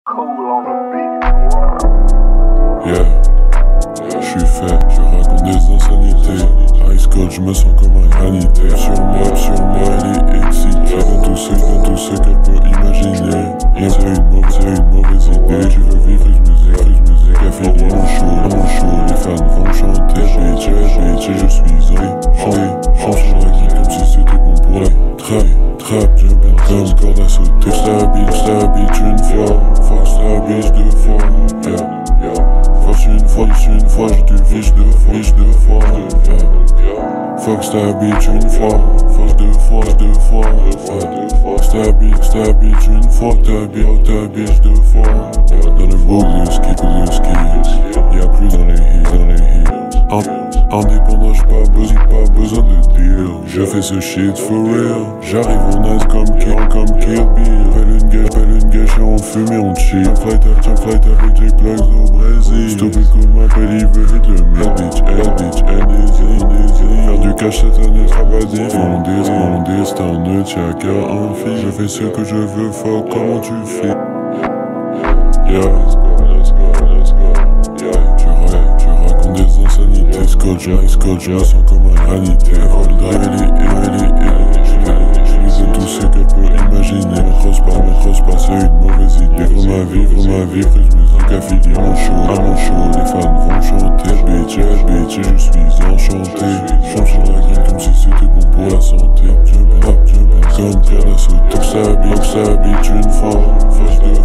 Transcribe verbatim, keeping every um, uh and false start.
Yeah, j'suis fait, je raconte des insanités. Ice cold, j'me sens comme un granité. Sur moi, sur moi, elle est excitée. Dans tout ce, dans tout ce qu'elle peut imaginer. Et c'est une mauvaise, c'est une mauvaise idée. Tu veux vivre une musique, une musique. Café dit mon show, mon show. Les fans vont chanter. Bitch, bitch, et je suis en chanter. Chante sur la guille comme si c'était bon pour les trap, trap, je bien comme corde à sauter. J't'habite, j't'habite une fois. Force t'habite deux fois. Yeah, yeah. Force une fois, une fois, je te vige deux fois, vige deux fois. Yeah. Fox t'habite une fois, force deux fois, deux fois, deux fois, deux fois. J't'habite, j't'habite une fois, t'habite, t'habite deux fois. Yeah. Dans le bouc du ski, du ski, y'a plus dans les hills, dans les hills. Indépendant, j'ai pas besoin, pas besoin de deal. Je fais ce shit for real. J'arrive en nice comme Kill, comme Kill Bill. Pelle une gâche, pelle une gâche et on fume et on chill. Tiens flight, tiens flight avec J-Plugs au Brésil. Stupid cool m'appelle, il veut hit le mille. Bitch, elle, bitch, elle, easy, easy. Faire du cash cette année, travailler. Mon disque, mon destin ne tient qu'à un fil. Je fais ce que je veux, fuck, comment tu fais? Yeah, let's go, let's go, let's go. Yeah, tu rêves, tu racontes des insanités. Scotch, ice scotch, je me sens comme un granité. Vol drive, elle est, elle est, elle est. Je lui donne tout ce qu'elle peut imaginer. Me crosse pas, me crosse pas, c'est une mauvaise idée. Vivre ma vie, vivre ma vie, prise musique à fini mon show. À mon show, les fans vont chanter. Bitch, bitch, et je suis enchanté. Chante sur la gueule comme si c'était bon pour la santé. Je bête, je bête comme corde à sauter. J't'habite, j't'habite une fois, force de